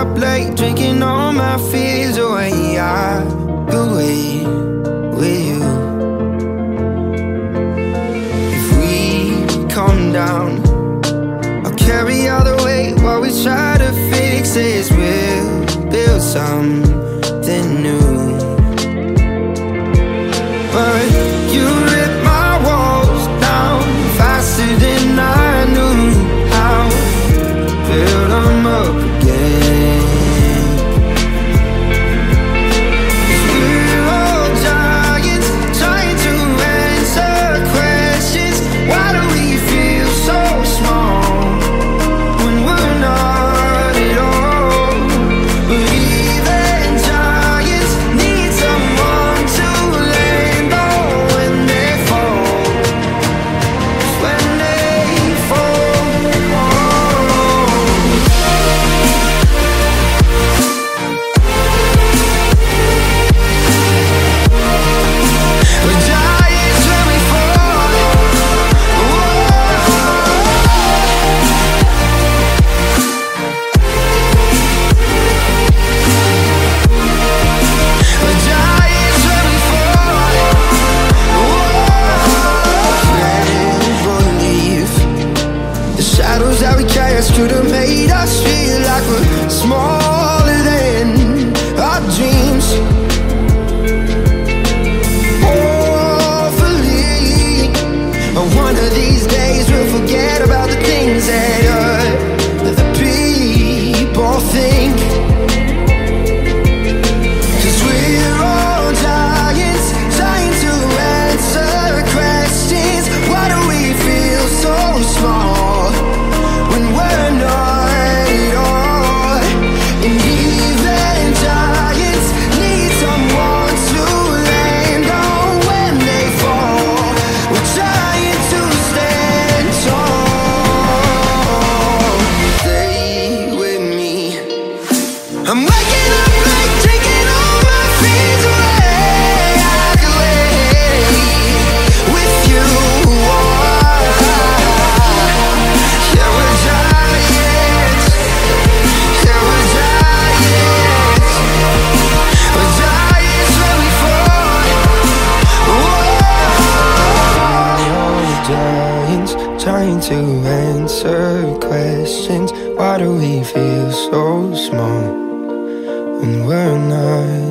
up late, drinking all my fears away. I could wait with you. If we calm down, I'll carry all the weight while we try to fix this. We'll build something new. But you ripped my walls down faster than I knew how. Build them up again. 'Cause we're all giants trying to answer questions. Why do we feel so small when we're not at all? But even giants need someone to land on when they fall. 'Cause when they fall, we're giants when we fall. We're giants when we fall. Can't believe the shadows that we cast could have made us feel like we're smaller than our dreams. Hopefully, one of these days we'll forget about the things that the people think. 'Cause we're all giants trying to answer questions. Why do we feel so small when we're not at all? And even giants need someone to land on when they fall. We're trying to stand tall. Stay with me. I'm waking up late, taking all my fears away. I can wait with you. Yeah, we're giants. Yeah, we're giants. We're giants when we fall. We're giants trying to answer questions. Why do we feel so small when we're not